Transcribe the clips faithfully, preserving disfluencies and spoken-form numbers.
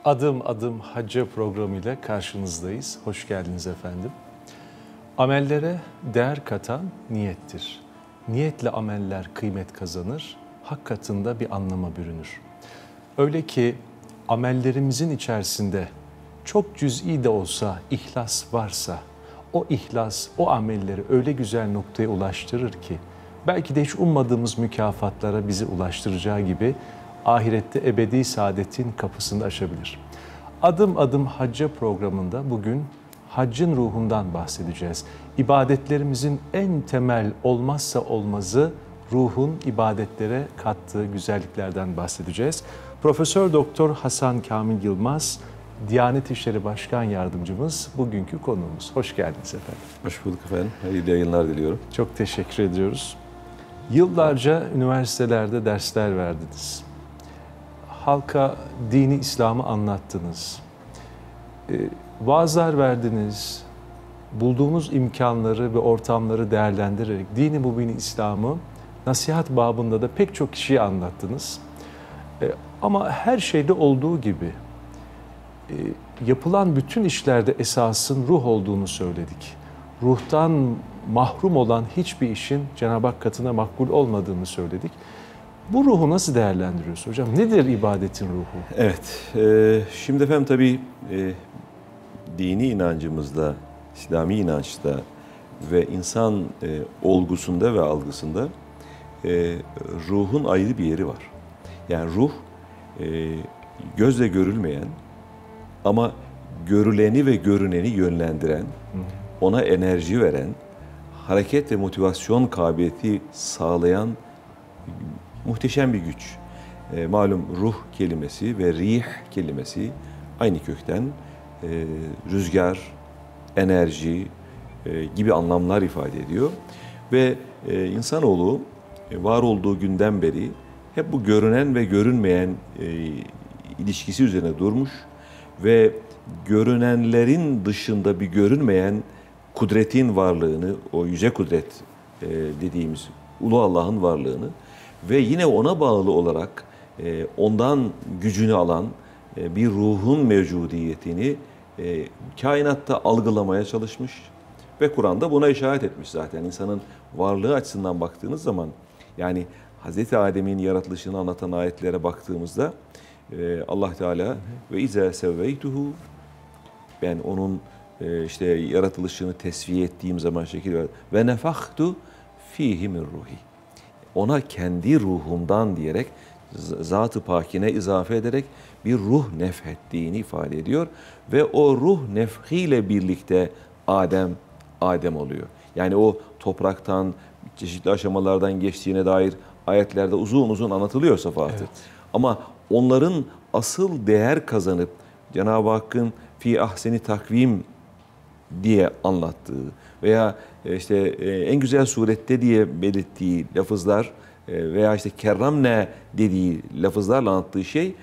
Adım Adım Hacca programıyla karşınızdayız. Hoş geldiniz efendim. Amellere değer katan niyettir. Niyetle ameller kıymet kazanır, hak katında bir anlama bürünür. Öyle ki amellerimizin içerisinde çok cüz'i de olsa ihlas varsa, o ihlas o amelleri öyle güzel noktaya ulaştırır ki, belki de hiç ummadığımız mükafatlara bizi ulaştıracağı gibi ahirette ebedi saadetin kapısını açabilir. Adım Adım Hacca programında bugün haccın ruhundan bahsedeceğiz. İbadetlerimizin en temel olmazsa olmazı ruhun ibadetlere kattığı güzelliklerden bahsedeceğiz. Profesör Doktor Hasan Kamil Yılmaz, Diyanet İşleri Başkan Yardımcımız, bugünkü konuğumuz. Hoş geldiniz efendim. Hoş bulduk efendim. Hayırlı yayınlar diliyorum. Çok teşekkür ediyoruz. Yıllarca üniversitelerde dersler verdiniz. Halka dini İslam'ı anlattınız. E, vaazlar verdiniz. Bulduğunuz imkanları ve ortamları değerlendirerek dini mübin İslam'ı nasihat babında da pek çok kişiye anlattınız. E, ama her şeyde olduğu gibi e, yapılan bütün işlerde esasın ruh olduğunu söyledik. Ruhtan mahrum olan hiçbir işin Cenab-ı Hak katına makbul olmadığını söyledik. Bu ruhu nasıl değerlendiriyorsun hocam? Nedir ibadetin ruhu? Evet, e, şimdi efendim tabii e, dini inancımızda, İslami inançta ve insan e, olgusunda ve algısında e, ruhun ayrı bir yeri var. Yani ruh e, gözle görülmeyen ama görüleni ve görüneni yönlendiren, ona enerji veren, hareket ve motivasyon kabiliyeti sağlayan muhteşem bir güç. E, malum ruh kelimesi ve rih kelimesi aynı kökten e, rüzgar, enerji e, gibi anlamlar ifade ediyor. Ve e, insanoğlu e, var olduğu günden beri hep bu görünen ve görünmeyen e, ilişkisi üzerine durmuş ve görünenlerin dışında bir görünmeyen kudretin varlığını, o yüce kudret e, dediğimiz Ulu Allah'ın varlığını ve yine ona bağlı olarak e, ondan gücünü alan e, bir ruhun mevcudiyetini e, kainatta algılamaya çalışmış ve Kur'an'da buna işaret etmiş zaten. İnsanın varlığı açısından baktığınız zaman, yani Hazreti Adem'in yaratılışını anlatan ayetlere baktığımızda e, Allah Teala ve izâ sevveytuhu, ben onun e, işte yaratılışını tesviye ettiğim zaman şekil ver ve nefahtu fihi min ruhi, ona kendi ruhumdan diyerek zat-ı pakine izafe ederek bir ruh nefhettiğini ifade ediyor ve o ruh nefhiyle birlikte Adem Adem oluyor. Yani o topraktan çeşitli aşamalardan geçtiğine dair ayetlerde uzun uzun anlatılıyor safahatı. Evet. Ama onların asıl değer kazanıp Cenab-ı Hakk'ın fi ahseni takvim diye anlattığı veya işte en güzel surette diye belirttiği lafızlar veya işte kerramne dediği lafızlarla anlattığı şey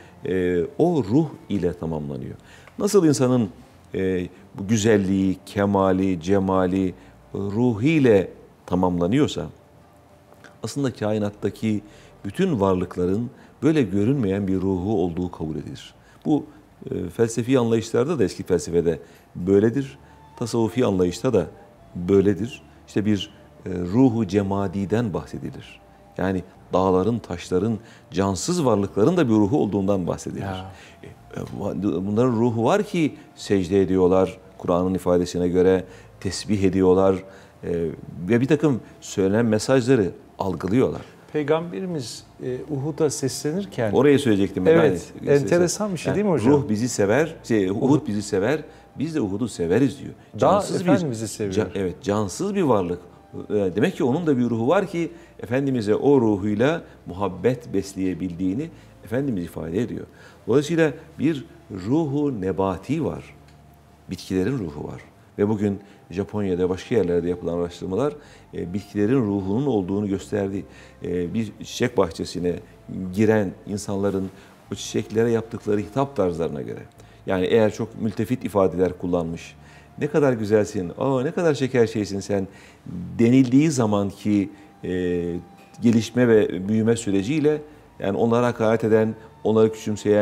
o ruh ile tamamlanıyor. Nasıl insanın bu güzelliği, kemali, cemali ruhiyle tamamlanıyorsa, aslında kainattaki bütün varlıkların böyle görünmeyen bir ruhu olduğu kabul edilir. Bu felsefi anlayışlarda da, eski felsefede böyledir. Tasavvufi anlayışta da böyledir. İşte bir e, ruhu cemadiden bahsedilir. Yani dağların, taşların, cansız varlıkların da bir ruhu olduğundan bahsedilir. Ya. Bunların ruhu var ki secde ediyorlar, Kur'an'ın ifadesine göre tesbih ediyorlar e, ve bir takım söylenen mesajları algılıyorlar. Peygamberimiz e, Uhud'a seslenirken... Oraya söyleyecektim ben. Evet, yani, enteresan bir şey yani, değil mi hocam? Ruh bizi sever, şey, Uhud, Uhud bizi sever, biz de Uhud'u severiz diyor. Cansız Daha Efendimiz'i seviyor. Can, evet, cansız bir varlık. Demek ki onun da bir ruhu var ki Efendimiz'e o ruhuyla muhabbet besleyebildiğini Efendimiz ifade ediyor. Dolayısıyla bir ruhu nebati var. Bitkilerin ruhu var. Ve bugün Japonya'da, başka yerlerde yapılan araştırmalar e, bitkilerin ruhunun olduğunu gösterdi. E, bir çiçek bahçesine giren insanların o çiçeklere yaptıkları hitap tarzlarına göre. Yani eğer çok mültefit ifadeler kullanmış, ne kadar güzelsin, aa ne kadar şeker şeysin sen denildiği zamanki e, gelişme ve büyüme süreciyle, yani onlara hakaret eden, onları küçümseyen,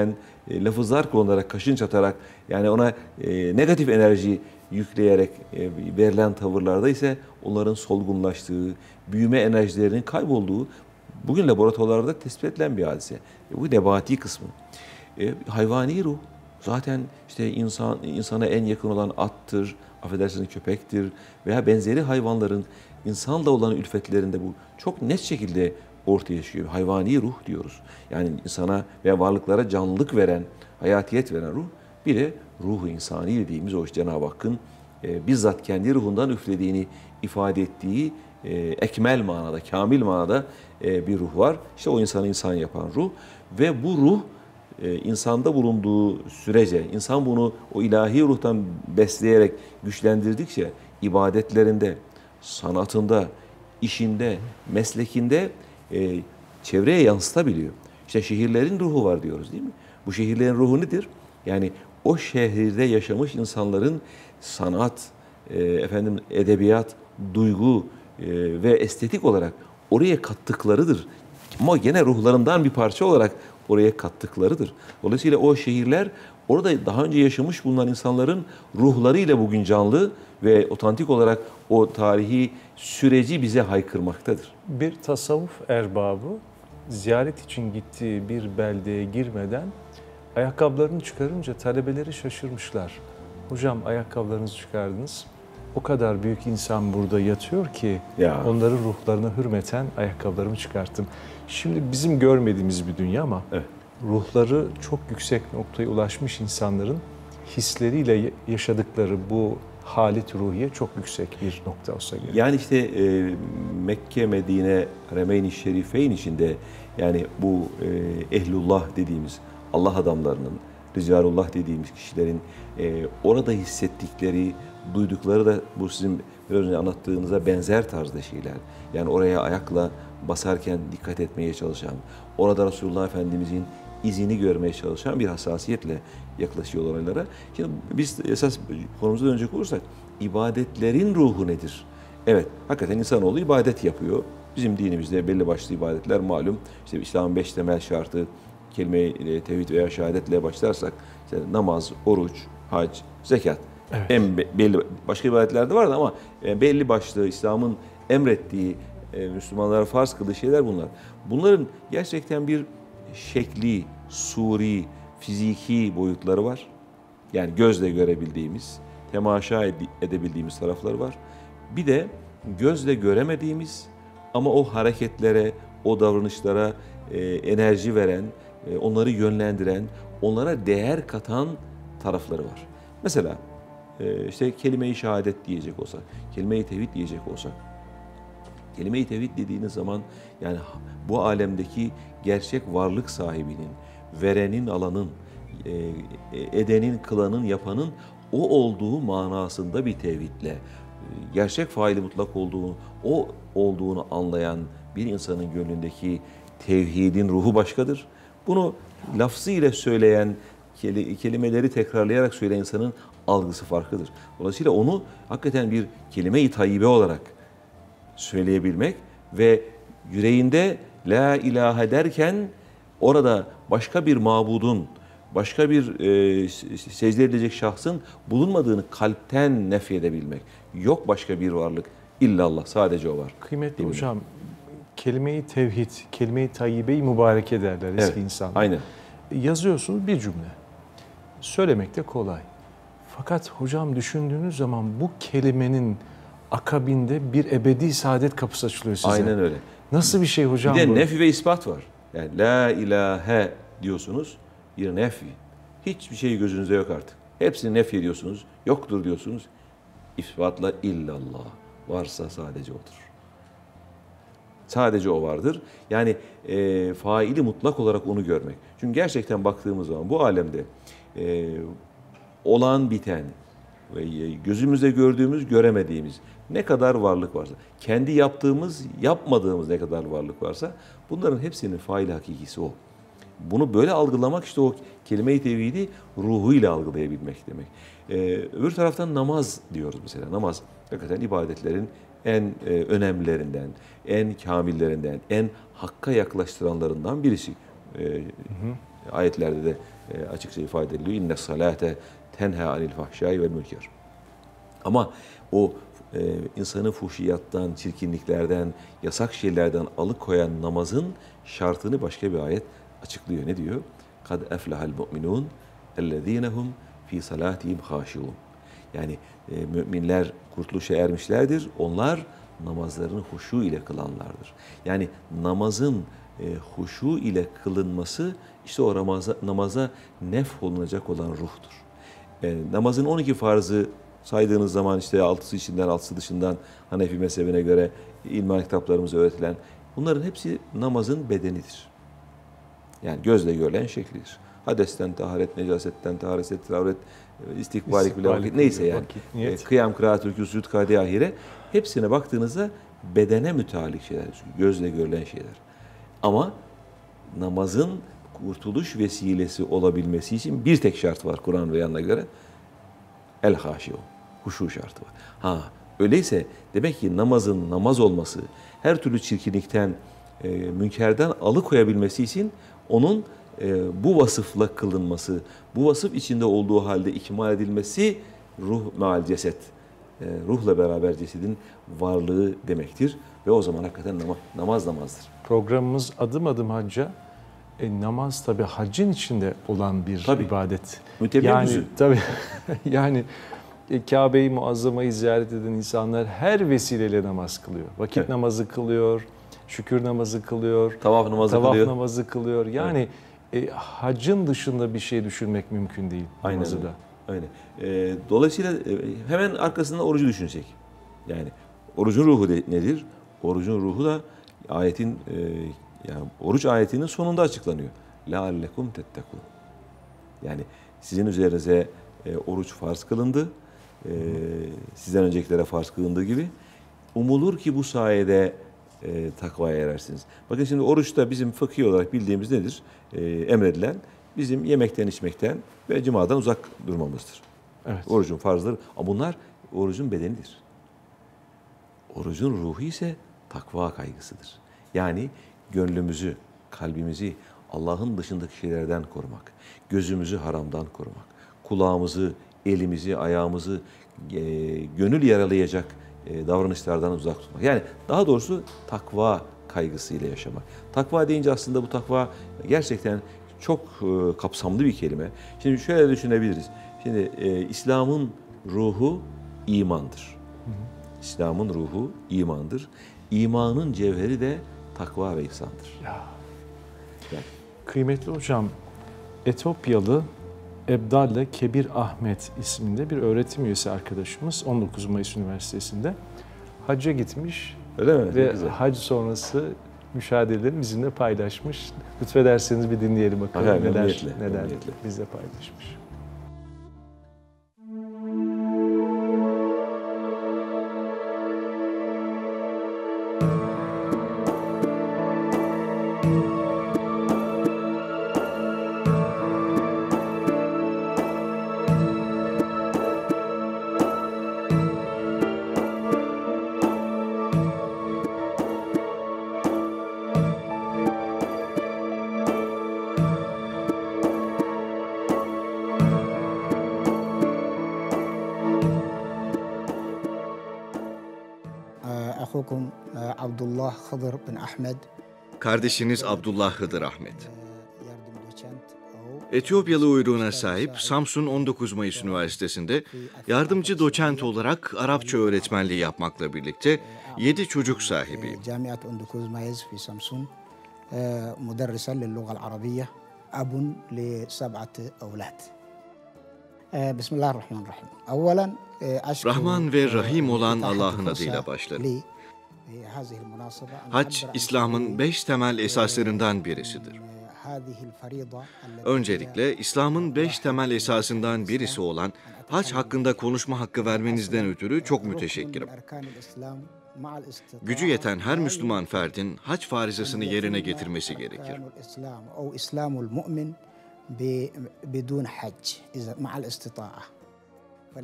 e, lafızlar kullanarak, kaşın çatarak, yani ona e, negatif enerji yükleyerek e, verilen tavırlarda ise onların solgunlaştığı, büyüme enerjilerinin kaybolduğu bugün laboratuvarlarda tespit edilen bir hadise. E, bu nebati kısmı. E, hayvani ruh zaten işte insan insana en yakın olan attır, affedersiniz köpektir veya benzeri hayvanların insanla olan ülfetlerinde bu çok net şekilde ortaya çıkıyor. Hayvani ruh diyoruz. Yani insana veya varlıklara canlılık veren, hayatiyet veren ruh. Bir de ruhu insani dediğimiz o işte Cenab-ı Hakk'ın e, bizzat kendi ruhundan üflediğini ifade ettiği e, ekmel manada, kamil manada e, bir ruh var. İşte o insanı insan yapan ruh. Ve bu ruh e, insanda bulunduğu sürece, insan bunu o ilahi ruhtan besleyerek güçlendirdikçe ibadetlerinde, sanatında, işinde, meslekinde e, çevreye yansıtabiliyor. İşte şehirlerin ruhu var diyoruz değil mi? Bu şehirlerin ruhu nedir? Yani o şehirde yaşamış insanların sanat, e, efendim edebiyat, duygu e, ve estetik olarak oraya kattıklarıdır. Ama gene ruhlarından bir parça olarak oraya kattıklarıdır. Dolayısıyla o şehirler orada daha önce yaşamış bulunan insanların ruhlarıyla bugün canlı ve otantik olarak o tarihi süreci bize haykırmaktadır. Bir tasavvuf erbabı ziyaret için gittiği bir beldeye girmeden ayakkabılarını çıkarınca talebeleri şaşırmışlar. Hocam ayakkabılarınızı çıkardınız. O kadar büyük insan burada yatıyor ki Ya. onların ruhlarına hürmeten ayakkabılarımı çıkarttım. Şimdi bizim görmediğimiz bir dünya ama Evet. ruhları çok yüksek noktaya ulaşmış insanların hisleriyle yaşadıkları bu halet ruhiye çok yüksek bir nokta olsa gerek. Yani işte e, Mekke, Medine, Haremeyn-i Şerifeyn içinde yani bu e, ehlullah dediğimiz Allah adamlarının, Ricalullah dediğimiz kişilerin e, orada hissettikleri, duydukları da bu sizin biraz önce anlattığınıza benzer tarzda şeyler. Yani oraya ayakla basarken dikkat etmeye çalışan, orada Resulullah Efendimizin izini görmeye çalışan bir hassasiyetle yaklaşıyor olaylara. Şimdi biz esas konumuza dönecek olursak ibadetlerin ruhu nedir? Evet, hakikaten insanoğlu ibadet yapıyor. Bizim dinimizde belli başlı ibadetler malum. İşte İslam'ın beş temel şartı, kelime-i tevhid veya şehadetle başlarsak işte namaz, oruç, hac, zekat. Evet. En belli başka ibadetler de vardı ama belli başlı İslam'ın emrettiği, Müslümanlara farz kıldığı şeyler bunlar. Bunların gerçekten bir şekli, suri, fiziki boyutları var. Yani gözle görebildiğimiz, temaşa edebildiğimiz tarafları var. Bir de gözle göremediğimiz ama o hareketlere, o davranışlara e, enerji veren, e, onları yönlendiren, onlara değer katan tarafları var. Mesela e, işte kelime-i şehadet diyecek olsak, kelime-i tevhid diyecek olsak, kelime-i tevhid dediğiniz zaman yani bu alemdeki gerçek varlık sahibinin, verenin, alanın, edenin, kılanın, yapanın o olduğu manasında bir tevhidle, gerçek faili mutlak olduğunu, o olduğunu anlayan bir insanın gönlündeki tevhidin ruhu başkadır. Bunu lafzı ile söyleyen, kelimeleri tekrarlayarak söyleyen insanın algısı farklıdır. Dolayısıyla onu hakikaten bir kelime-i tayyibe olarak söyleyebilmek ve yüreğinde la ilahe derken orada başka bir mabudun, başka bir e, secde edilecek şahsın bulunmadığını kalpten nefyedebilmek. Yok başka bir varlık, illallah, sadece o var. Kıymetli Değil mi? hocam, kelime-i tevhid, kelime-i tayyibe-i mübarek ederler eski Evet, insanlar. aynen. Yazıyorsunuz bir cümle. Söylemek de kolay. Fakat hocam düşündüğünüz zaman bu kelimenin akabinde bir ebedi saadet kapısı açılıyor size. Aynen öyle. Nasıl bir şey hocam Bir de bu? nefi ve ispat var. Yani la ilahe diyorsunuz, bir nefi. Hiçbir şey gözünüzde yok artık. Hepsini nefi ediyorsunuz, yoktur diyorsunuz. İspatla illallah. Varsa sadece odur. Sadece o vardır. Yani e, faili mutlak olarak onu görmek. Çünkü gerçekten baktığımız zaman bu alemde e, olan biten ve gözümüzde gördüğümüz, göremediğimiz ne kadar varlık varsa, kendi yaptığımız, yapmadığımız ne kadar varlık varsa bunların hepsinin faili hakikisi o. Bunu böyle algılamak işte o kelime-i tevhidi ruhuyla algılayabilmek demek. Ee, öbür taraftan namaz diyoruz mesela. Namaz hakikaten ibadetlerin en e, önemlilerinden, en kamillerinden, en hakka yaklaştıranlarından birisi. Ee, hı hı. Ayetlerde de e, açıkça ifade ediliyor. İnne salate tenha anil fahşai vel münker. Ama o e, insanı fuhşiyattan, çirkinliklerden, yasak şeylerden alıkoyan namazın şartını başka bir ayet açıklıyor. Ne diyor? Kad eflehal mu'minun ellezinehum fi salatihim haşiun. Yani e, müminler kurtuluşa ermişlerdir. Onlar namazlarını huşu ile kılanlardır. Yani namazın e, huşu ile kılınması işte o namaza, namaza nef olunacak olan ruhtur. E, namazın on iki farzı saydığınız zaman işte altısı içinden altısı dışından Hanefi mezhebine göre ilmihal kitaplarımızda öğretilen bunların hepsi namazın bedenidir. Yani gözle görülen şeklidir. Hadesten taharet, necasetten taharet, setravret, istikbalik bile vakit neyse yani. Vakit, kıyam, kıraat, rükû, sujud, kâdi, ahire hepsine baktığınızda bedene müteallik şeyler, gözle görülen şeyler. Ama namazın kurtuluş vesilesi olabilmesi için bir tek şart var Kur'an ve yanına göre. El haşiyo. Huşu şartı var. Ha öyleyse demek ki namazın namaz olması, her türlü çirkinlikten, e, münkerden alıkoyabilmesi için onun e, bu vasıfla kılınması, bu vasıf içinde olduğu halde ikmal edilmesi ruh meal ceset. E, ruhla beraber cesedin varlığı demektir. Ve o zaman hakikaten namaz namaz namazdır. Programımız adım adım hacca. E, namaz tabii haccın içinde olan bir tabii, ibadet. Mütebellüzü. Yani tabii yani e, Kabe-i Muazzama'yı ziyaret eden insanlar her vesileyle namaz kılıyor. Vakit evet. namazı kılıyor, şükür namazı kılıyor, tavaf namazı tavaf kılıyor. namazı kılıyor. Yani evet. e, haccın dışında bir şey düşünmek mümkün değil namazı da. Aynen. E, dolayısıyla e, hemen arkasında orucu düşünecek. Yani orucun ruhu de, nedir? Orucun ruhu da ayetin e, yani oruç ayetinin sonunda açıklanıyor. لَعَلَّكُمْ تَتَّقُونَ. Yani sizin üzerinize e, oruç farz kılındı. E, sizden öncekilere farz kılındığı gibi. Umulur ki bu sayede e, takvaya erersiniz. Bakın şimdi oruçta bizim fıkhi olarak bildiğimiz nedir? E, emredilen bizim yemekten, içmekten ve cimadan uzak durmamızdır. Evet. Orucun farzları. Ama bunlar orucun bedenidir. Orucun ruhu ise takva kaygısıdır. Yani gönlümüzü, kalbimizi Allah'ın dışındaki şeylerden korumak, gözümüzü haramdan korumak, kulağımızı, elimizi, ayağımızı e, gönül yaralayacak e, davranışlardan uzak tutmak. Yani daha doğrusu takva kaygısıyla yaşamak. Takva deyince aslında bu takva gerçekten çok e, kapsamlı bir kelime. Şimdi şöyle düşünebiliriz. Şimdi e, İslam'ın ruhu imandır. Hı hı. İslam'ın ruhu imandır. İmanın cevheri de takva ve ihsandır. Ya. Yani. Kıymetli hocam, Etiyopyalı Ebdalle Kebir Ahmet isminde bir öğretim üyesi arkadaşımız on dokuz Mayıs Üniversitesi'nde hacca gitmiş. Öyle mi? Ve hac sonrası müşahedelerini bizimle paylaşmış. Lütfederseniz bir dinleyelim bakalım Hayır, neler, memnuniyetle, neler memnuniyetle. bizle paylaşmış. أخوكم عبد الله خضر بن أحمد. Kardeşiniz Abdullah Hıdır Ahmet. Etiyopyalı uyruğuna sahip Samsun on dokuz Mayıs Üniversitesi'nde yardımcı doçent olarak Arapça öğretmenliği yapmakla birlikte yedi çocuk sahibiyim. Camiat on dokuz Mayıs fi Samsun, müderrisen lil-lugha al-arabiyye, abun li sab'ati evlad. Bismillahirrahmanirrahim. Evvelen Rahman ve Rahim olan Allah'ın adıyla başlarım. Hac, İslam'ın beş temel esaslarından birisidir. Öncelikle İslam'ın beş temel esasından birisi olan hac hakkında konuşma hakkı vermenizden ötürü çok müteşekkirim. Gücü yeten her Müslüman ferdin hac farizasını yerine getirmesi gerekir.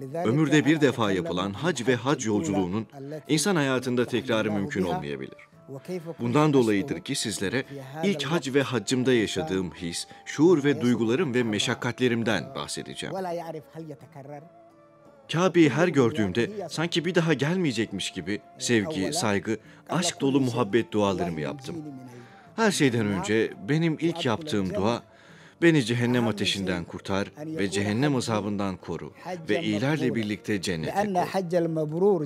Ömürde bir defa yapılan hac ve hac yolculuğunun insan hayatında tekrarı mümkün olmayabilir. Bundan dolayıdır ki sizlere ilk hac ve haccımda yaşadığım his, şuur ve duygularım ve meşakkatlerimden bahsedeceğim. Kabe'yi her gördüğümde sanki bir daha gelmeyecekmiş gibi sevgi, saygı, aşk dolu muhabbet dualarımı yaptım. Her şeyden önce benim ilk yaptığım dua, beni cehennem ateşinden kurtar ve cehennem azabından koru ve iyilerle birlikte cennete koy.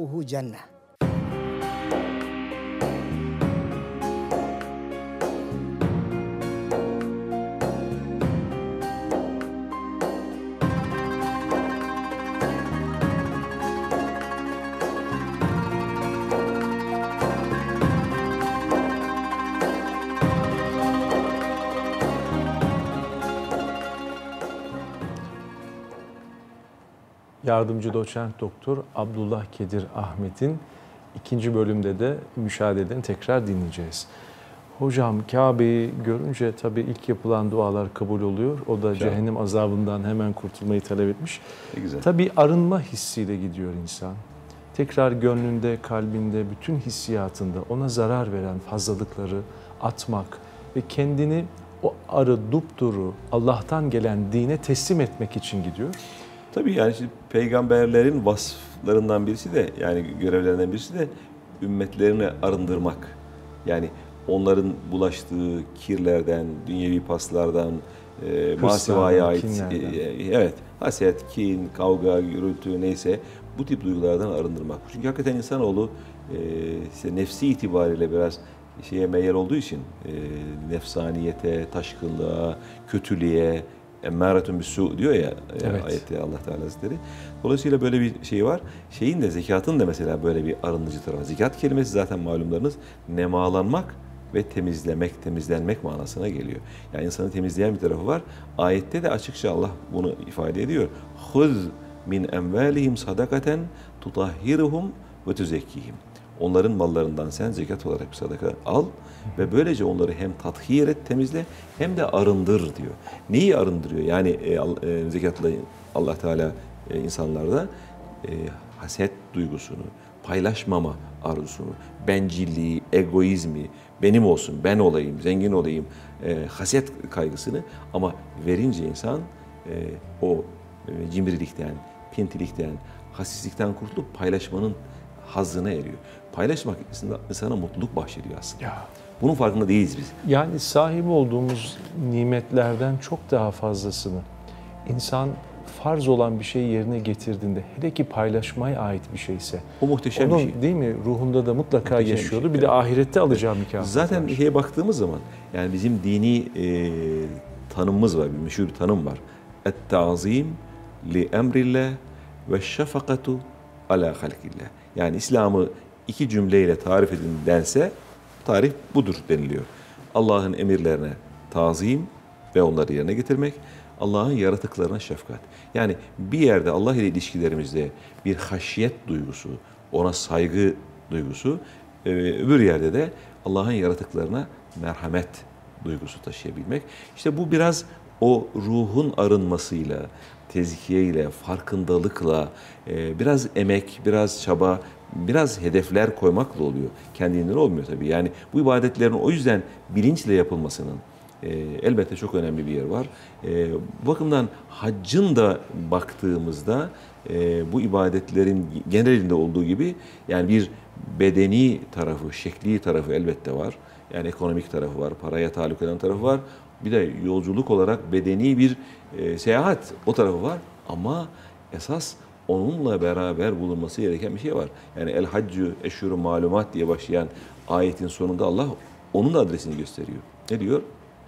Yardımcı doçent doktor Abdullah Kedir Ahmet'in ikinci bölümde de müşahedelerini tekrar dinleyeceğiz. Hocam Kabe'yi görünce tabii ilk yapılan dualar kabul oluyor. O da cehennem azabından hemen kurtulmayı talep etmiş. Güzel. Tabii arınma hissiyle gidiyor insan. Tekrar gönlünde, kalbinde, bütün hissiyatında ona zarar veren fazlalıkları atmak ve kendini o arı dupduru Allah'tan gelen dine teslim etmek için gidiyor. Tabii yani şimdi peygamberlerin vasıflarından birisi de yani görevlerinden birisi de ümmetlerini arındırmak. Yani onların bulaştığı kirlerden, dünyevi paslardan, e, masivaya ait e, evet haset, kin, kavga, gürültü neyse bu tip duygulardan arındırmak. Çünkü hakikaten insanoğlu e, işte nefsi itibariyle biraz şeye meyil olduğu için e, nefsaniyete, taşkınlığa, kötülüğe, emmâretun bis-sû diyor ya evet. Ayette Allah Teala Hazretleri. Dolayısıyla böyle bir şey var. Şeyin de zekatın da mesela böyle bir arındırıcı tarafı. Zekat kelimesi zaten malumlarınız nemalanmak ve temizlemek, temizlenmek manasına geliyor. Yani insanı temizleyen bir tarafı var. Ayette de açıkça Allah bunu ifade ediyor. Huz min emvalihim sadakaten tutahhiruhum ve tuzekkihim. Onların mallarından sen zekat olarak bir sadaka al ve böylece onları hem tathir et, temizle hem de arındır diyor. Neyi arındırıyor? Yani e, e, zekatla Allah Teala e, insanlarda e, haset duygusunu, paylaşmama arzusunu, bencilliği, egoizmi, benim olsun, ben olayım, zengin olayım, e, haset kaygısını ama verince insan e, o e, cimrilikten, pintilikten, hasislikten kurtulup paylaşmanın hazzına eriyor. Paylaşmak insana mutluluk bahşediyor aslında. Ya. Bunun farkında değiliz biz. Yani sahip olduğumuz nimetlerden çok daha fazlasını insan farz olan bir şeyi yerine getirdiğinde, hele ki paylaşmaya ait bir şeyse, o muhteşem onun, bir şey. Değil mi? Ruhunda da mutlaka muhteşem yaşıyordu. Bir, bir, şey. bir de ahirette alacağı mükafat. Zaten bir şeye baktığımız zaman, yani bizim dini e, tanımımız var, bir meşhur bir tanım var. Et-ta'zim li emrillah ve şefakatu ala halkillah. Yani İslam'ı iki cümleyle tarif edin dense, tarif budur deniliyor. Allah'ın emirlerine tazim ve onları yerine getirmek, Allah'ın yaratıklarına şefkat. Yani bir yerde Allah ile ilişkilerimizde bir haşiyet duygusu, ona saygı duygusu, öbür yerde de Allah'ın yaratıklarına merhamet duygusu taşıyabilmek. İşte bu biraz o ruhun arınmasıyla, tezkiyeyle, farkındalıkla, biraz emek, biraz çaba, biraz hedefler koymakla oluyor. Kendinden olmuyor tabii. Yani bu ibadetlerin o yüzden bilinçle yapılmasının e, elbette çok önemli bir yer var. E, bu bakımdan haccın da baktığımızda e, bu ibadetlerin genelinde olduğu gibi yani bir bedeni tarafı, şekli tarafı elbette var. Yani ekonomik tarafı var, paraya taluk eden tarafı var. Bir de yolculuk olarak bedeni bir e, seyahat o tarafı var. Ama esas onunla beraber bulunması gereken bir şey var. Yani el haccü eşhurun malumat diye başlayan ayetin sonunda Allah onun da adresini gösteriyor. Ne diyor?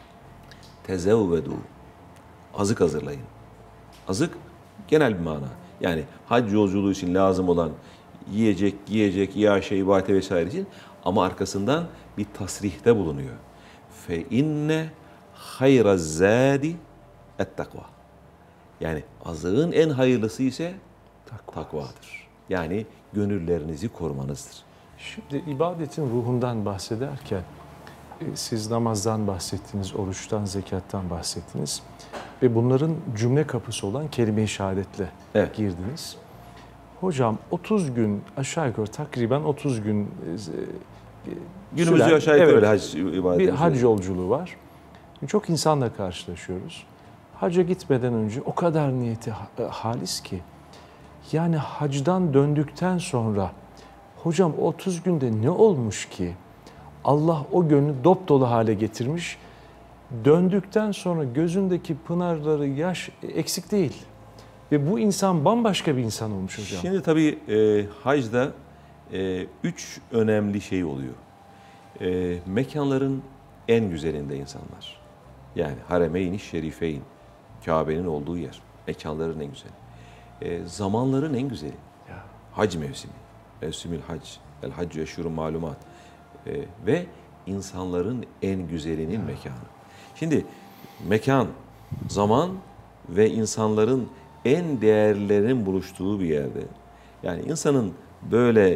Tezevvedu. Azık hazırlayın. Azık genel bir mana. Yani hac yolculuğu için lazım olan yiyecek, giyecek, iaşe, ibadete vesaire için ama arkasından bir tasrihte bulunuyor. Fe inne hayraz zadi et takva. Yani azığın en hayırlısı ise takvadır. Yani gönüllerinizi korumanızdır. Şimdi ibadetin ruhundan bahsederken siz namazdan bahsettiniz, oruçtan, zekattan bahsettiniz ve bunların cümle kapısı olan kelime-i şehadetle evet. girdiniz. Hocam otuz gün aşağı yukarı takriben otuz gün Günümüzde süren, aşağı yukarı evet, öyle hac ibadeti. bir hac yolculuğu var. Çok insanla karşılaşıyoruz. Hacca gitmeden önce o kadar niyeti halis ki, yani hacdan döndükten sonra hocam otuz günde ne olmuş ki Allah o gönlü dop dolu hale getirmiş. Döndükten sonra gözündeki pınarları, yaş eksik değil. Ve bu insan bambaşka bir insan olmuş hocam. Şimdi tabii e, hacda e, üç önemli şey oluyor. E, mekanların en güzelinde insanlar. Yani Haremeyn-i Şerifeyn, Kabe'nin olduğu yer. Mekanların en güzeli. E, zamanların en güzeli. Ya. Hac mevsimi. Mevsimül hac. El haccü eşhurun malumat. E, ve insanların en güzelinin ya. mekanı. Şimdi mekan, zaman ve insanların en değerlerinin buluştuğu bir yerde. Yani insanın böyle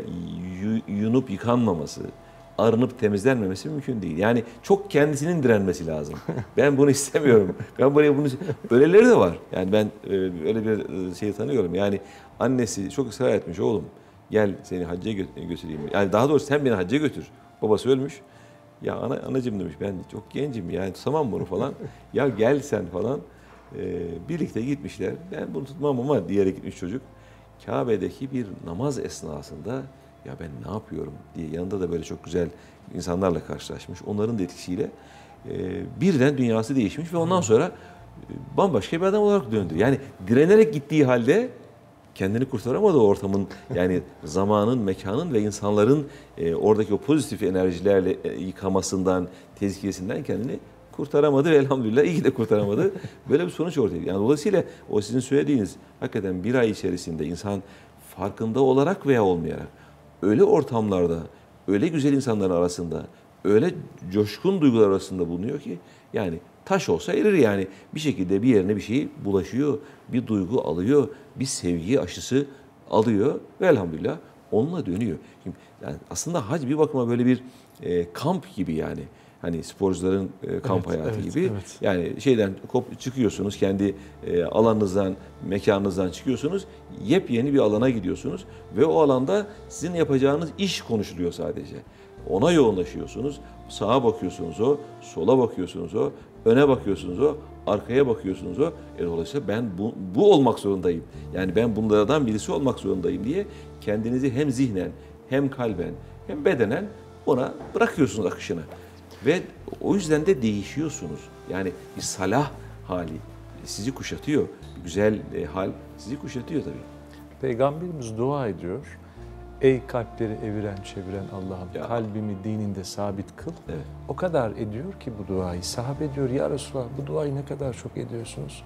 yunup yıkanmaması, arınıp temizlenmemesi mümkün değil. Yani çok kendisinin direnmesi lazım. Ben bunu istemiyorum. Ben buraya bunu... Böyleleri de var. Yani ben öyle bir şeyi tanıyorum. Yani annesi çok ısrar etmiş, oğlum gel seni hacca götüreyim. Yani daha doğrusu sen beni hacca götür. Babası ölmüş. Ya ana, anacığım demiş, ben çok gencim yani tutamam bunu falan. Ya gel sen falan. Ee, birlikte gitmişler. Ben bunu tutmam ama diyerek gitmiş çocuk. Kabe'deki bir namaz esnasında ya ben ne yapıyorum diye yanında da böyle çok güzel insanlarla karşılaşmış. Onların da etkisiyle e, birden dünyası değişmiş ve ondan sonra e, bambaşka bir adam olarak döndü. Yani direnerek gittiği halde kendini kurtaramadı o ortamın, yani zamanın, mekanın ve insanların e, oradaki o pozitif enerjilerle e, yıkamasından, tezkiyesinden kendini kurtaramadı ve elhamdülillah iyi ki de kurtaramadı. Böyle bir sonuç ortaya. Yani dolayısıyla o sizin söylediğiniz hakikaten bir ay içerisinde insan farkında olarak veya olmayarak öyle ortamlarda, öyle güzel insanların arasında, öyle coşkun duygular arasında bulunuyor ki yani taş olsa erir yani. Bir şekilde bir yerine bir şey bulaşıyor, bir duygu alıyor, bir sevgi aşısı alıyor ve elhamdülillah onunla dönüyor. Şimdi yani aslında hac bir bakıma böyle bir e, kamp gibi yani. Hani sporcuların e, kamp evet, hayatı evet, gibi. Evet. Yani şeyden kop çıkıyorsunuz, kendi e, alanınızdan, mekanınızdan çıkıyorsunuz. Yepyeni bir alana gidiyorsunuz ve o alanda sizin yapacağınız iş konuşuluyor sadece. Ona yoğunlaşıyorsunuz. Sağa bakıyorsunuz o, sola bakıyorsunuz o, öne bakıyorsunuz o, arkaya bakıyorsunuz o. E, dolayısıyla ben bu, bu olmak zorundayım. Yani ben bunlardan birisi olmak zorundayım diye kendinizi hem zihnen, hem kalben, hem bedenen ona bırakıyorsunuz akışına. Ve o yüzden de değişiyorsunuz. Yani bir salah hali sizi kuşatıyor. Bir güzel e, hal sizi kuşatıyor tabii. Peygamberimiz dua ediyor. Ey kalpleri eviren çeviren Allah'ım, Ya. kalbimi dininde sabit kıl. Evet. O kadar ediyor ki bu duayı. Sahabe diyor, ya Resulallah bu duayı ne kadar çok ediyorsunuz?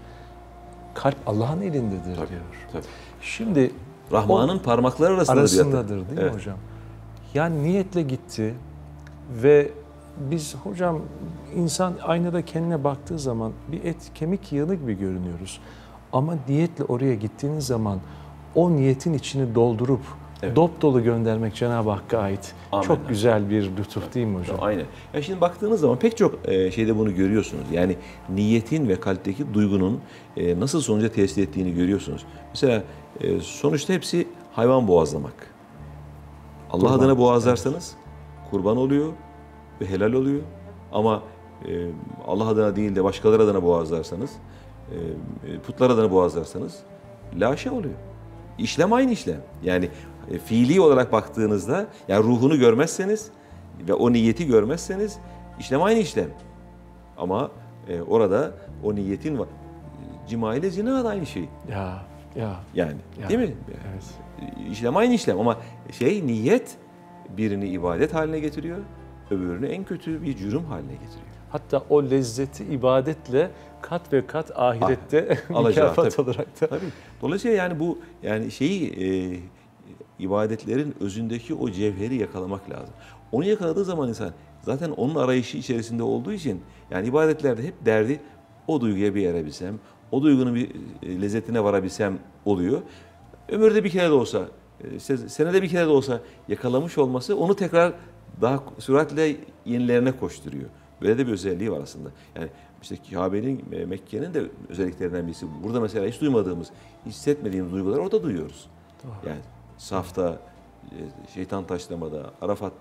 Kalp Allah'ın elindedir Tabii, diyor. tabii. Şimdi Rahman'ın parmakları arasındadır. arasındadır değil mi Evet. hocam? Yani niyetle gitti ve biz hocam insan aynada kendine baktığı zaman bir et, kemik yığını gibi görünüyoruz. Ama niyetle oraya gittiğiniz zaman o niyetin içini doldurup Evet. dop dolu göndermek Cenab-ı Hakk'a ait. Amin. Çok güzel bir lütuf değil mi hocam? Aynen. Ya şimdi baktığınız zaman pek çok e, şeyde bunu görüyorsunuz. Yani niyetin ve kalpteki duygunun e, nasıl sonuca tesir ettiğini görüyorsunuz. Mesela e, sonuçta hepsi hayvan boğazlamak. Allah Kurban. adına boğazlarsanız kurban oluyor ve helal oluyor. Ama e, Allah adına değil de başkaları adına boğazlarsanız, e, putlar adına boğazlarsanız laşe oluyor. İşlem aynı işlem. Yani e, fiili olarak baktığınızda, yani ruhunu görmezseniz ve o niyeti görmezseniz işlem aynı işlem. Ama e, orada o niyetin var. Cima ile zina da aynı şey. Ya, ya. Yani Ya, değil mi? Evet. İşlem aynı işlem ama şey niyet birini ibadet haline getiriyor, öbürünü en kötü bir cürüm haline getiriyor. Hatta o lezzeti ibadetle kat ve kat ahirette alacağı, mükafat tabii. olarak da. Tabii. Dolayısıyla yani bu yani şeyi e, ibadetlerin özündeki o cevheri yakalamak lazım. Onu yakaladığı zaman insan zaten onun arayışı içerisinde olduğu için yani ibadetlerde hep derdi o duyguya bir erebilsem, o duygunun bir lezzetine varabilsem oluyor. Ömürde bir kere de olsa, senede bir kere de olsa yakalamış olması onu tekrar daha süratle yenilerine koşturuyor. Böyle de bir özelliği var aslında. Yani işte Kabe'nin, Mekke'nin de özelliklerinden birisi. Burada mesela hiç duymadığımız, hissetmediğimiz duyguları orada duyuyoruz. Doğru. Yani Saf'ta, şeytan taşlamada, Arafat'ta,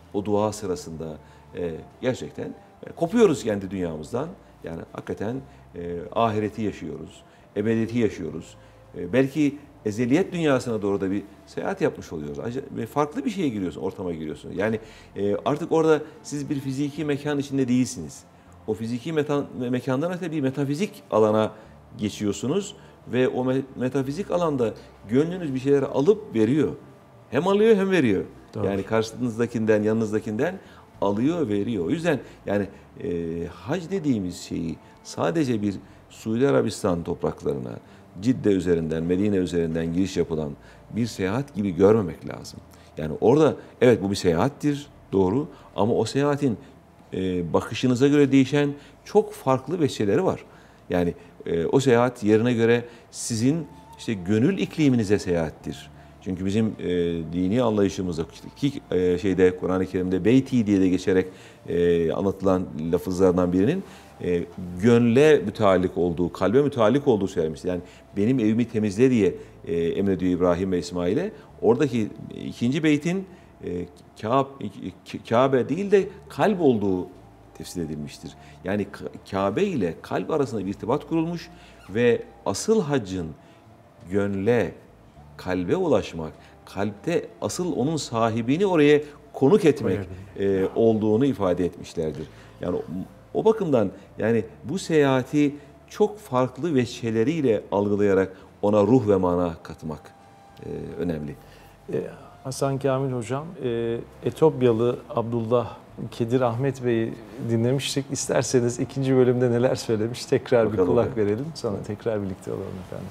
o dua sırasında e, gerçekten e, kopuyoruz kendi dünyamızdan. Yani hakikaten e, ahireti yaşıyoruz, ebediyeti yaşıyoruz. E, belki ezeliyet dünyasına doğru da bir seyahat yapmış oluyoruz. Ve farklı bir şeye giriyorsun, ortama giriyorsun. Yani e, artık orada siz bir fiziki mekan içinde değilsiniz. O fiziki metan, mekandan öte bir metafizik alana geçiyorsunuz ve o me metafizik alanda gönlünüz bir şeyler alıp veriyor. Hem alıyor hem veriyor. Doğru. Yani karşınızdakinden, yanınızdakinden alıyor, veriyor. O yüzden yani e, hac dediğimiz şeyi sadece bir Suudi Arabistan topraklarına, Cidde üzerinden, Medine üzerinden giriş yapılan bir seyahat gibi görmemek lazım. Yani orada evet bu bir seyahattir, doğru, ama o seyahatin e, bakışınıza göre değişen çok farklı veçeleri var. Yani e, o seyahat yerine göre sizin işte gönül ikliminize seyahattir. Çünkü bizim e, dini anlayışımızda ki e, şeyde Kur'an-ı Kerim'de beyti diye de geçerek e, anlatılan lafızlardan birinin e, gönle müteallik olduğu, kalbe müteallik olduğu söylemiştir. Yani benim evimi temizle diye e, emrediyor İbrahim ve İsmail'e. Oradaki ikinci beytin e, Kabe değil de kalp olduğu tefsir edilmiştir. Yani Kabe ile kalp arasında bir irtibat kurulmuş ve asıl haccın gönle, kalbe ulaşmak, kalpte asıl onun sahibini oraya konuk etmek e, olduğunu ifade etmişlerdir. Yani o, o bakımdan yani bu seyahati çok farklı veçeleriyle algılayarak ona ruh ve mana katmak e, önemli. E, Hasan Kamil Hocam, e, Etopyalı Abdullah Kedir Ahmet Bey'i dinlemiştik. İsterseniz ikinci bölümde neler söylemiş tekrar Bakalım bir kulak be. verelim. Sonra evet. tekrar birlikte olalım efendim.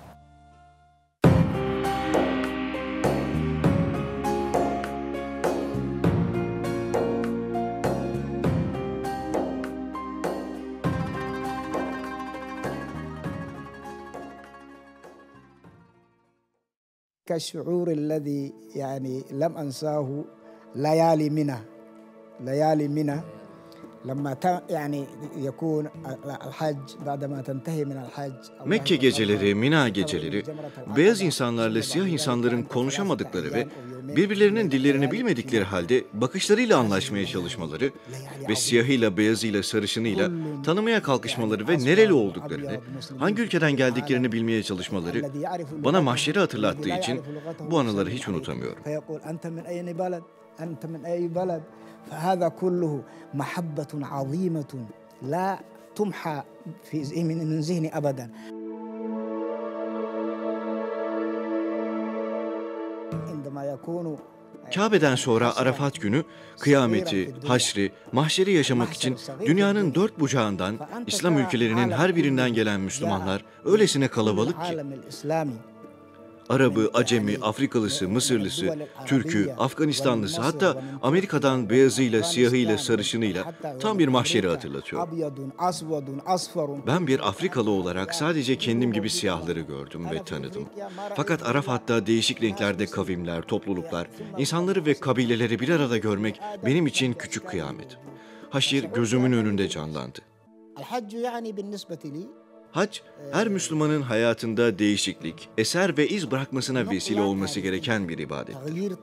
كالشعور الذي يعني لم أنساه ليالي منى ليالي منى لما يعني يكون الحج بعدما تنتهي من الحج. Mekke geceleri, Mina geceleri, beyaz insanlarla siyah insanların konuşamadıkları ve birbirlerinin dillerini bilmedikleri halde bakışlarıyla anlaşmaya çalışmaları ve siyahıyla, beyazıyla, sarışınıyla tanımaya kalkışmaları ve nereli olduklarını, hangi ülkeden geldiklerini bilmeye çalışmaları bana mahşeri hatırlattığı için bu anıları hiç unutamıyorum. فهذا كله محبة عظيمة لا تمحى في من ذهني أبدا. عندما يكون Kabe'den sonra Arafat günü kıyameti, haşri, mahşeri yaşamak için dünyanın dört bucağından, İslam ülkelerinin her birinden gelen Müslümanlar öylesine kalabalık ki, Arabı, Acemi, Afrikalısı, Mısırlısı, Türk'ü, Afganistanlısı, hatta Amerika'dan beyazıyla, siyahıyla, sarışınıyla tam bir mahşeri hatırlatıyor. Ben bir Afrikalı olarak sadece kendim gibi siyahları gördüm ve tanıdım. Fakat Arafat'ta değişik renklerde kavimler, topluluklar, insanları ve kabileleri bir arada görmek benim için küçük kıyamet. Haşir gözümün önünde canlandı. Hac, her Müslümanın hayatında değişiklik, eser ve iz bırakmasına vesile olması gereken bir ibadettir.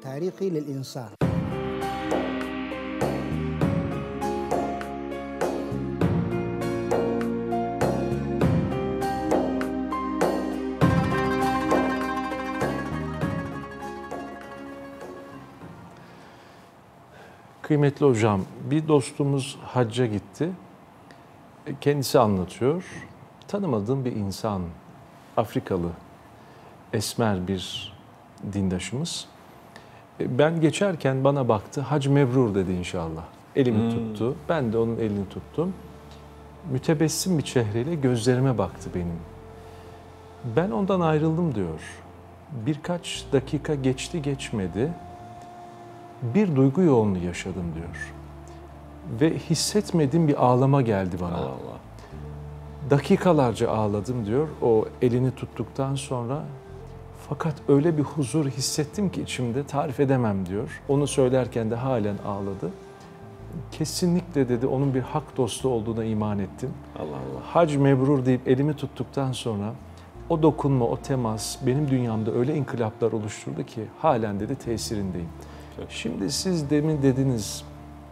Kıymetli hocam, bir dostumuz hacca gitti. Kendisi anlatıyor. Tanımadığım bir insan, Afrikalı, esmer bir dindaşımız. Ben geçerken bana baktı, hac mebrur dedi inşallah. Elimi hmm. tuttu, ben de onun elini tuttum. Mütebessim bir çehreyle gözlerime baktı benim. Ben ondan ayrıldım diyor. Birkaç dakika geçti geçmedi, bir duygu yoğunluğu yaşadım diyor. Ve hissetmediğim bir ağlama geldi bana. Allah Allah. Dakikalarca ağladım diyor o elini tuttuktan sonra. Fakat öyle bir huzur hissettim ki içimde, tarif edemem diyor. Onu söylerken de halen ağladı. Kesinlikle dedi onun bir hak dostu olduğuna iman ettim. Allah Allah. Hac mebrur deyip elimi tuttuktan sonra o dokunma, o temas benim dünyamda öyle inkılaplar oluşturdu ki halen dedi tesirindeyim. Şimdi siz demin dediniz,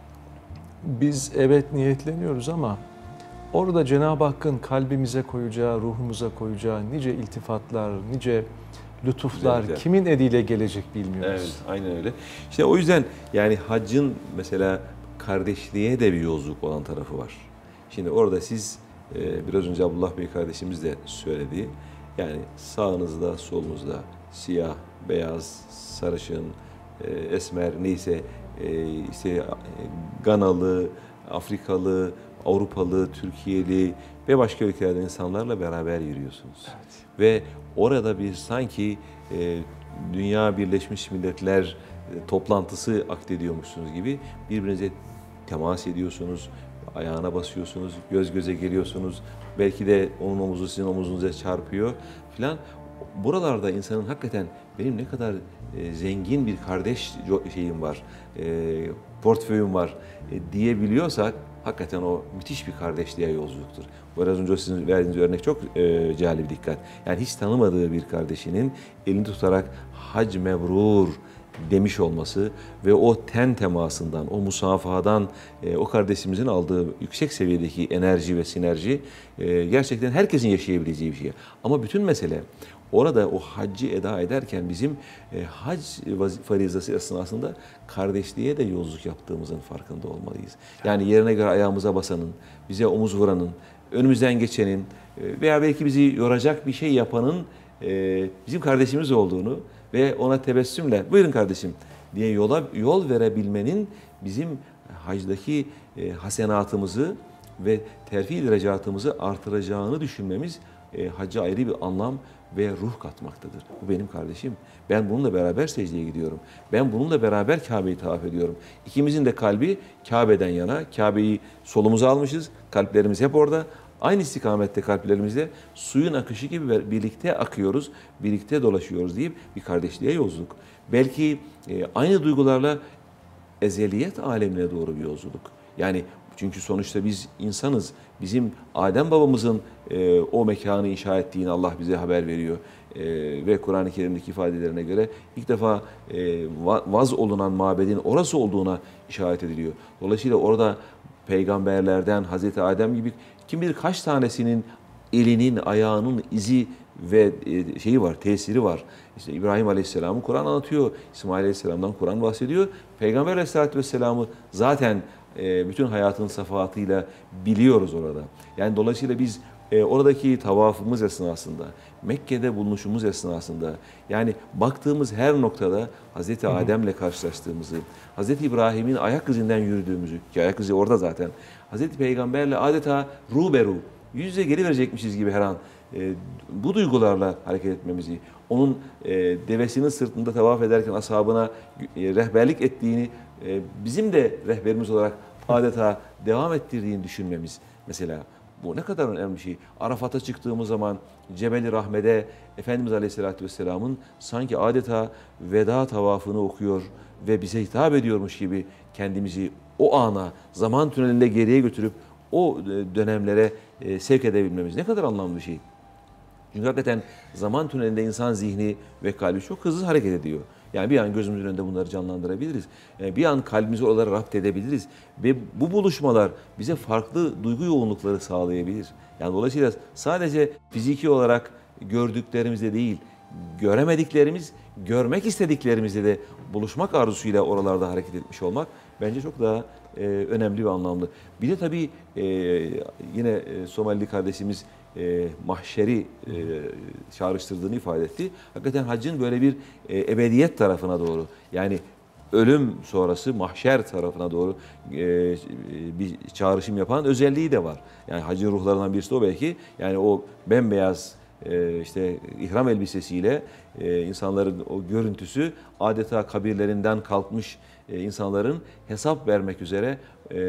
biz evet niyetleniyoruz ama orada Cenab-ı Hakk'ın kalbimize koyacağı, ruhumuza koyacağı nice iltifatlar, nice lütuflar Güzel. kimin eliyle gelecek bilmiyoruz. Evet, aynen öyle. İşte o yüzden yani haccın mesela kardeşliğe de bir yolculuk olan tarafı var. Şimdi orada siz e, biraz önce Abdullah Bey kardeşimiz de söyledi. Yani sağınızda, solunuzda siyah, beyaz, sarışın, e, esmer neyse e, işte e, Ganalı, Afrikalı, Avrupalı, Türkiye'li ve başka ülkelerden insanlarla beraber yürüyorsunuz. Evet. Ve orada bir sanki e, Dünya Birleşmiş Milletler e, toplantısı akdediyormuşsunuz gibi birbirinize temas ediyorsunuz, ayağına basıyorsunuz, göz göze geliyorsunuz. Belki de onun omuzu sizin omuzunuza çarpıyor filan. Buralarda insanın hakikaten benim ne kadar e, zengin bir kardeş şeyim var, e, portföyüm var e, diyebiliyorsak hakikaten o müthiş bir kardeşliğe yolculuktur. Biraz önce sizin verdiğiniz örnek çok e, cali dikkat. Yani hiç tanımadığı bir kardeşinin elini tutarak hac mebrur demiş olması ve o ten temasından, o musafahadan e, o kardeşimizin aldığı yüksek seviyedeki enerji ve sinerji e, gerçekten herkesin yaşayabileceği bir şey. Ama bütün mesele orada o haccı eda ederken bizim e, hac farizası esnasında kardeşliğe de yolculuk yaptığımızın farkında olmalıyız. Yani yerine göre ayağımıza basanın, bize omuz vuranın, önümüzden geçenin e, veya belki bizi yoracak bir şey yapanın e, bizim kardeşimiz olduğunu ve ona tebessümle buyurun kardeşim diye yola yol verebilmenin bizim hacdaki e, hasenatımızı ve terfi derecatımızı artıracağını düşünmemiz e, hacca ayrı bir anlam ve ruh katmaktadır. Bu benim kardeşim. Ben bununla beraber secdeye gidiyorum. Ben bununla beraber Kabe'yi tavaf ediyorum. İkimizin de kalbi Kabe'den yana. Kabe'yi solumuza almışız. Kalplerimiz hep orada. Aynı istikamette kalplerimizde suyun akışı gibi birlikte akıyoruz, birlikte dolaşıyoruz deyip bir kardeşliğe yolculuk. Belki e, aynı duygularla ezeliyet alemine doğru bir yolculuk. Yani çünkü sonuçta biz insanız. Bizim Adem babamızın e, o mekanı inşa ettiğini Allah bize haber veriyor. E, ve Kur'an-ı Kerim'deki ifadelerine göre ilk defa e, vaz olunan mabedin orası olduğuna işaret ediliyor. Dolayısıyla orada peygamberlerden Hazreti Adem gibi kim bilir kaç tanesinin elinin, ayağının izi ve şeyi var, tesiri var. İşte İbrahim Aleyhisselam'ı Kur'an anlatıyor. İsmail Aleyhisselam'dan Kur'an bahsediyor. Peygamber Aleyhisselatü Vesselam'ı zaten bütün hayatının safahatıyla biliyoruz orada. Yani dolayısıyla biz oradaki tavafımız esnasında, Mekke'de bulunuşumuz esnasında, yani baktığımız her noktada Hazreti Adem'le karşılaştığımızı, Hazreti İbrahim'in ayak izinden yürüdüğümüzü, ki ayak izi orada zaten, Hazreti Peygamber'le adeta ruberu, yüz yüze geliverecekmişiz gibi her an e, bu duygularla hareket etmemizi, onun e, devesinin sırtında tavaf ederken ashabına e, rehberlik ettiğini e, bizim de rehberimiz olarak adeta devam ettirdiğini düşünmemiz mesela. Bu ne kadar önemli bir şey. Arafat'a çıktığımız zaman Cebel-i Rahme'de Efendimiz Aleyhisselatü Vesselam'ın sanki adeta veda tavafını okuyor ve bize hitap ediyormuş gibi kendimizi o ana, zaman tünelinde geriye götürüp o dönemlere sevk edebilmemiz ne kadar anlamlı bir şey. Çünkü hakikaten zaman tünelinde insan zihni ve kalbi çok hızlı hareket ediyor. Yani bir an gözümüzün önünde bunları canlandırabiliriz. Bir an kalbimizi oralara rapt edebiliriz. Ve bu buluşmalar bize farklı duygu yoğunlukları sağlayabilir. Yani dolayısıyla sadece fiziki olarak gördüklerimizde değil, göremediklerimiz, görmek istediklerimizde de buluşmak arzusuyla oralarda hareket etmiş olmak bence çok daha e, önemli ve anlamlı. Bir de tabii e, yine e, Somalili kardeşimiz e, mahşeri e, çağrıştırdığını ifade etti. Hakikaten haccın böyle bir e, ebediyet tarafına doğru, yani ölüm sonrası mahşer tarafına doğru e, bir çağrışım yapan özelliği de var. Yani hacın ruhlarından birisi de o belki. Yani o bembeyaz e, işte ihram elbisesiyle e, insanların o görüntüsü adeta kabirlerinden kalkmış e, insanların hesap vermek üzere e,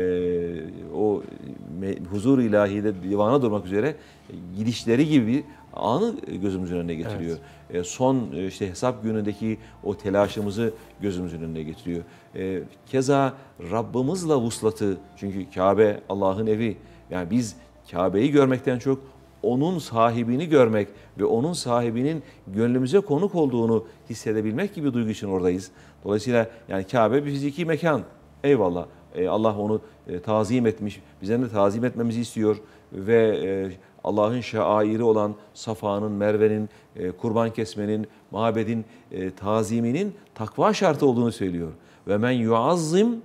o huzur ilahide divana durmak üzere gidişleri gibi bir anı gözümüzün önüne getiriyor. Evet. Son işte hesap günündeki o telaşımızı gözümüzün önüne getiriyor. Keza Rabbimizle vuslatı, çünkü Kabe Allah'ın evi. Yani biz Kabe'yi görmekten çok onun sahibini görmek ve onun sahibinin gönlümüze konuk olduğunu hissedebilmek gibi duygu için oradayız. Dolayısıyla yani Kabe bir fiziki mekan. Eyvallah. E, Allah onu e, tazim etmiş. Bizden de tazim etmemizi istiyor. Ve e, Allah'ın şairi olan Safa'nın, Merve'nin, e, kurban kesmenin, mabedin e, taziminin takva şartı olduğunu söylüyor. Ve men yuazzim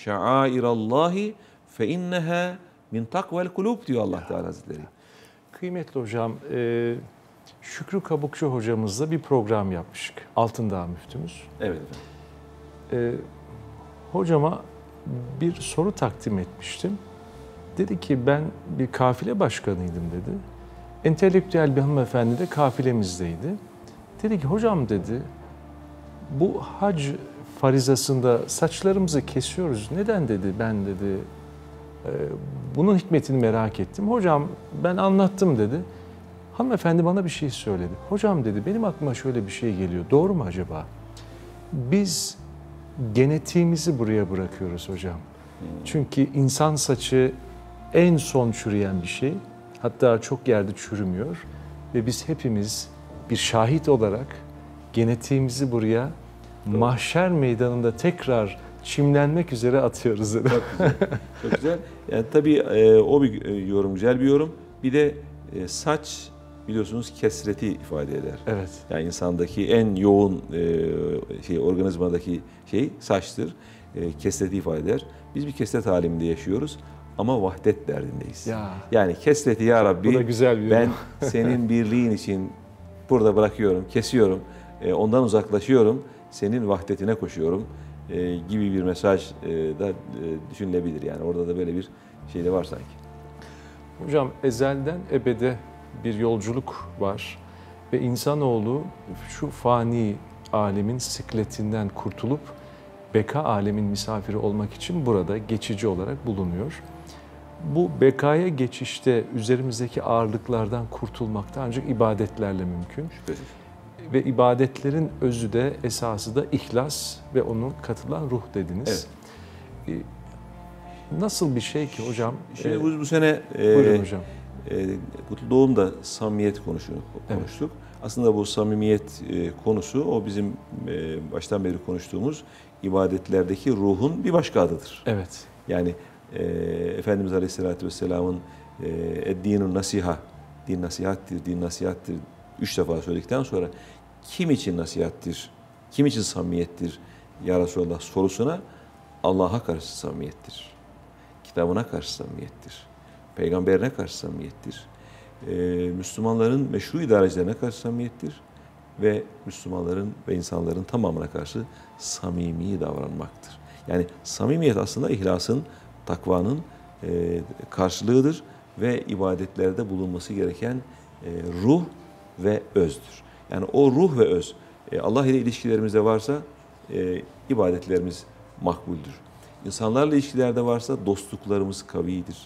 şairallahi fe inneha min takvel kulub diyor Allah Teala Hazretleri. Kıymetli hocam, e, Şükrü Kabukçu hocamızla bir program yapmıştık. Altındağ müftümüz. Evet efendim. E, hocama bir soru takdim etmiştim. Dedi ki ben bir kafile başkanıydım dedi. Entelektüel bir hanımefendi de kafilemizdeydi. Dedi ki hocam dedi bu hac farizasında saçlarımızı kesiyoruz. Neden dedi ben dedi e, bunun hikmetini merak ettim. Hocam ben anlattım dedi. Hanımefendi bana bir şey söyledi. Hocam dedi benim aklıma şöyle bir şey geliyor. Doğru mu acaba? Biz genetiğimizi buraya bırakıyoruz hocam. Çünkü insan saçı en son çürüyen bir şey. Hatta çok yerde çürümüyor. Ve biz hepimiz bir şahit olarak genetiğimizi buraya Doğru. mahşer meydanında tekrar çimlenmek üzere atıyoruz dedi. Çok güzel. Çok güzel. Yani tabii e, o bir e, yorum, güzel bir yorum. Bir de e, saç biliyorsunuz kesreti ifade eder. Evet. Yani insandaki en yoğun e, şey organizmadaki şey saçtır. E, kesreti ifade eder. Biz bir kesret aleminde yaşıyoruz ama vahdet derdindeyiz. Ya. Yani kesreti ya Rabbi Bu da güzel bir ben senin birliğin için burada bırakıyorum, kesiyorum. E, ondan uzaklaşıyorum. Senin vahdetine koşuyorum. E, gibi bir mesaj e, da e, düşünülebilir. Yani orada da böyle bir şey de var sanki. Hocam ezelden ebede bir yolculuk var ve insanoğlu şu fani alemin sıkletinden kurtulup beka alemin misafiri olmak için burada geçici olarak bulunuyor. Bu bekaya geçişte üzerimizdeki ağırlıklardan kurtulmak da ancak ibadetlerle mümkün. Şüphesiz. Ve ibadetlerin özü de esası da ihlas ve onun katılan ruh dediniz. Evet. Nasıl bir şey ki hocam? Şimdi bu, bu sene Buyurun hocam. E, Kutlu Doğum'da samimiyet konuştuk. konuştuk. Evet. Aslında bu samimiyet e, konusu o bizim e, baştan beri konuştuğumuz ibadetlerdeki ruhun bir başka adıdır. Evet. Yani e, Efendimiz Aleyhisselatü Vesselam'ın e, Eddinun nasiha, din nasihattir, din nasihattir üç defa söyledikten sonra kim için nasihattir, kim için samimiyettir ya Resulallah sorusuna Allah'a karşı samimiyettir, kitabına karşı samimiyettir, peygamberine karşı samimiyettir, ee, Müslümanların meşru idarecilerine karşı samimiyettir ve Müslümanların ve insanların tamamına karşı samimi davranmaktır. Yani samimiyet aslında ihlasın, takvanın e, karşılığıdır ve ibadetlerde bulunması gereken e, ruh ve özdür. Yani o ruh ve öz e, Allah ile ilişkilerimizde varsa e, ibadetlerimiz makbuldür. İnsanlarla ilişkilerde varsa dostluklarımız kavidir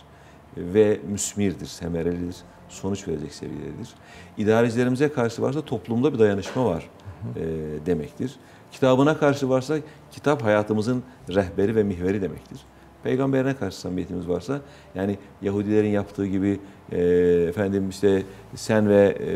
ve müsmirdir, semerelidir, sonuç verecek seviyededir. İdarecilerimize karşı varsa toplumda bir dayanışma var e, demektir. Kitabına karşı varsa kitap hayatımızın rehberi ve mihveri demektir. Peygamberine karşı samimiyetimiz varsa yani Yahudilerin yaptığı gibi e, efendim işte sen ve e,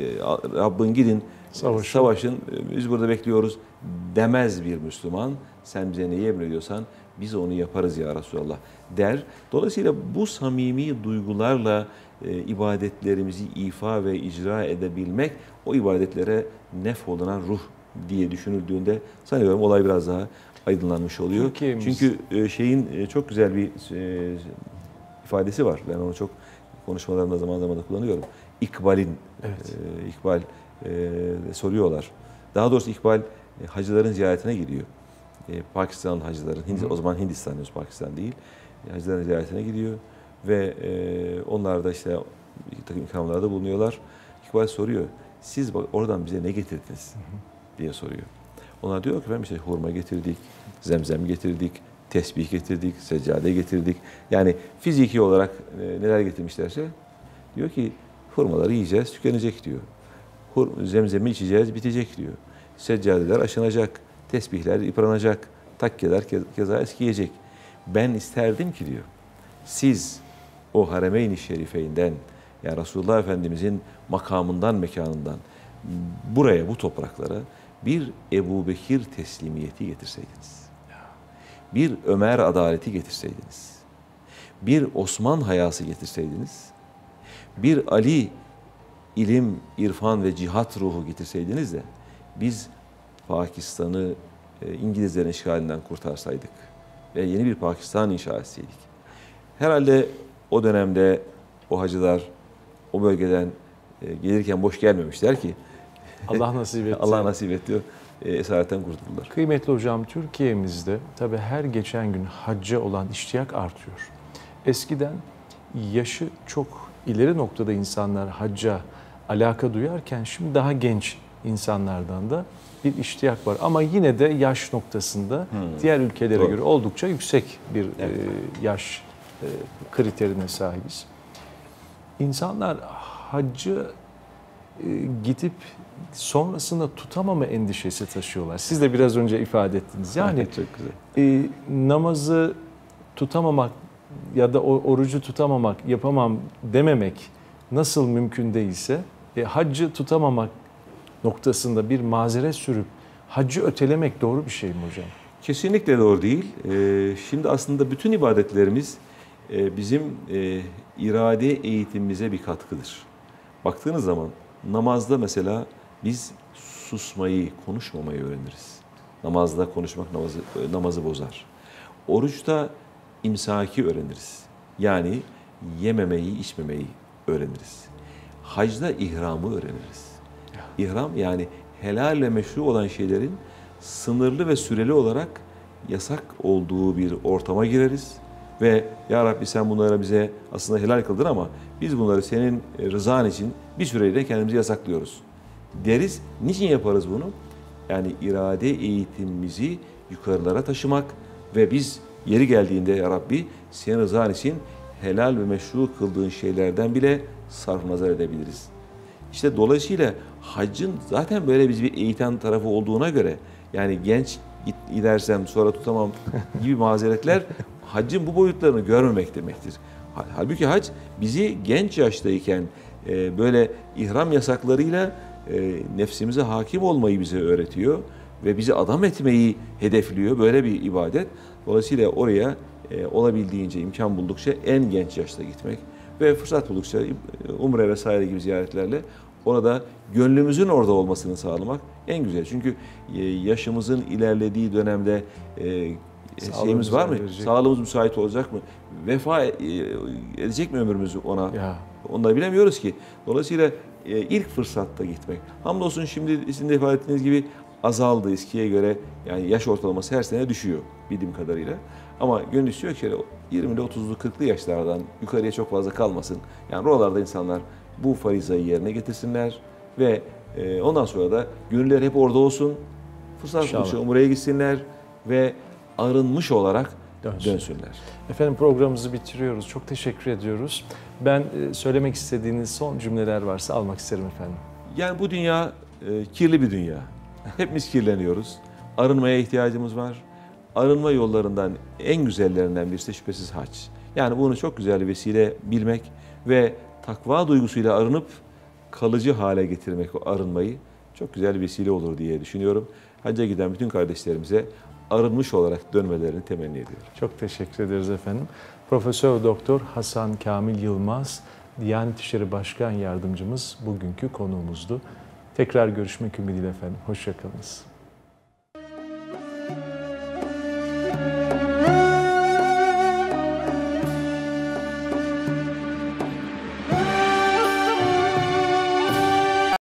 Rabbin gidin savaşın. savaşın biz burada bekliyoruz demez bir Müslüman. Sen bize neyi emrediyorsan biz onu yaparız ya Resulallah der. Dolayısıyla bu samimi duygularla e, ibadetlerimizi ifa ve icra edebilmek o ibadetlere nef olunan ruh diye düşünüldüğünde sanıyorum olay biraz daha aydınlanmış oluyor. Türkiye'miz... Çünkü e, şeyin e, çok güzel bir e, ifadesi var. Ben onu çok konuşmalarımda zaman zaman da kullanıyorum. İkbal'in, evet. e, İkbal e, soruyorlar. Daha doğrusu İkbal e, hacıların ziyaretine gidiyor. E, Pakistan hacıların, Hindistan, o zaman Hindistan diyoruz, Pakistan değil. E, hacıların ziyaretine gidiyor ve e, onlar da işte takım ikramlarda bulunuyorlar. İkbal soruyor, siz bak oradan bize ne getirdiniz diye soruyor. Onlar diyor ki ben işte hurma getirdik, zemzem getirdik, tesbih getirdik, seccade getirdik. Yani fiziki olarak e, neler getirmişlerse diyor ki hurmaları yiyeceğiz, tükenecek diyor. Hur, zemzemi içeceğiz, bitecek diyor. Seccadeler aşınacak, tesbihler yıpranacak, takkeler ke, keza eskiyecek. Ben isterdim ki diyor, siz o Haremeyn-i Şerifeyn'den yani Resulullah Efendimizin makamından, mekanından buraya, bu topraklara bir Ebu Bekir teslimiyeti getirseydiniz, bir Ömer adaleti getirseydiniz, bir Osman hayası getirseydiniz, bir Ali ilim, irfan ve cihat ruhu getirseydiniz de biz Pakistan'ı e, İngilizlerin işgalinden kurtarsaydık ve yeni bir Pakistan inşa etseydik. Herhalde o dönemde o hacılar o bölgeden e, gelirken boş gelmemişler ki. Allah nasip etti. Allah nasip etti. E, esaretten kurtuldular. Kıymetli hocam, Türkiye'mizde tabii her geçen gün hacca olan iştiyak artıyor. Eskiden yaşı çok ileri noktada insanlar hacca alaka duyarken şimdi daha genç insanlardan da bir iştiyak var. Ama yine de yaş noktasında hmm. diğer ülkelere Doğru. göre oldukça yüksek bir evet. e, yaş e, kriterine sahibiz. İnsanlar haccı e, gidip sonrasında tutamama endişesi taşıyorlar. Siz de biraz önce ifade ettiniz. Yani çok güzel. E, namazı tutamamak ya da orucu tutamamak, yapamam dememek nasıl mümkün değilse e, haccı tutamamak noktasında bir mazeret sürüp haccı ötelemek doğru bir şey mi hocam? Kesinlikle doğru değil. Ee, şimdi aslında bütün ibadetlerimiz e, bizim e, irade eğitimimize bir katkıdır. Baktığınız zaman namazda mesela biz susmayı, konuşmamayı öğreniriz. Namazda konuşmak namazı, namazı bozar. Oruçta imsaki öğreniriz. Yani yememeyi, içmemeyi öğreniriz. Hacda ihramı öğreniriz. İhram yani helal ve meşru olan şeylerin sınırlı ve süreli olarak yasak olduğu bir ortama gireriz. Ve ya Rabbi sen bunları bize aslında helal kıldın ama biz bunları senin rızan için bir süreyle kendimizi yasaklıyoruz deriz. Niçin yaparız bunu? Yani irade eğitimimizi yukarılara taşımak ve biz yeri geldiğinde ya Rabbi senin rızan için helal ve meşru kıldığın şeylerden bile sarf nazar edebiliriz. İşte dolayısıyla haccın zaten böyle biz bir eğiten tarafı olduğuna göre yani genç gidersem sonra tutamam gibi mazeretler haccın bu boyutlarını görmemek demektir. Halbuki hac bizi genç yaştayken e, böyle ihram yasaklarıyla e, nefsimize hakim olmayı bize öğretiyor ve bizi adam etmeyi hedefliyor. Böyle bir ibadet. Dolayısıyla oraya e, olabildiğince imkan buldukça en genç yaşta gitmek ve fırsat buldukça umre vesaire gibi ziyaretlerle orada gönlümüzün orada olmasını sağlamak en güzel. Çünkü yaşımızın ilerlediği dönemde e, şeyimiz var mı? Verecek. Sağlığımız müsait olacak mı? Vefa edecek mi ömrümüzü ona? Ya. Onu da bilemiyoruz ki. Dolayısıyla e, ilk fırsatta gitmek. Hamdolsun şimdi sizin de ifade ettiğiniz gibi azaldı eskiye göre. Yani yaş ortalaması her sene düşüyor bildiğim kadarıyla. Ama gönül istiyor ki yirmili, otuzlu, kırklı yaşlardan yukarıya çok fazla kalmasın. Yani oralarda insanlar bu farizayı yerine getirsinler ve e, ondan sonra da gönüller hep orada olsun. Fırsat buluşu umreye gitsinler ve arınmış olarak Dönsün. dönsünler. Efendim programımızı bitiriyoruz. Çok teşekkür ediyoruz. Ben e, söylemek istediğiniz son cümleler varsa almak isterim efendim. Yani bu dünya e, kirli bir dünya. Hepimiz kirleniyoruz. Arınmaya ihtiyacımız var. Arınma yollarından en güzellerinden birisi de şüphesiz hac. Yani bunu çok güzel bir vesile bilmek ve takva duygusuyla arınıp kalıcı hale getirmek o arınmayı çok güzel bir vesile olur diye düşünüyorum. Hacca giden bütün kardeşlerimize arınmış olarak dönmelerini temenni ediyorum. Çok teşekkür ederiz efendim. Profesör Doktor Hasan Kamil Yılmaz, Diyanet İşleri Başkan Yardımcımız bugünkü konuğumuzdu. Tekrar görüşmek ümidiyle efendim. Hoşça kalınız.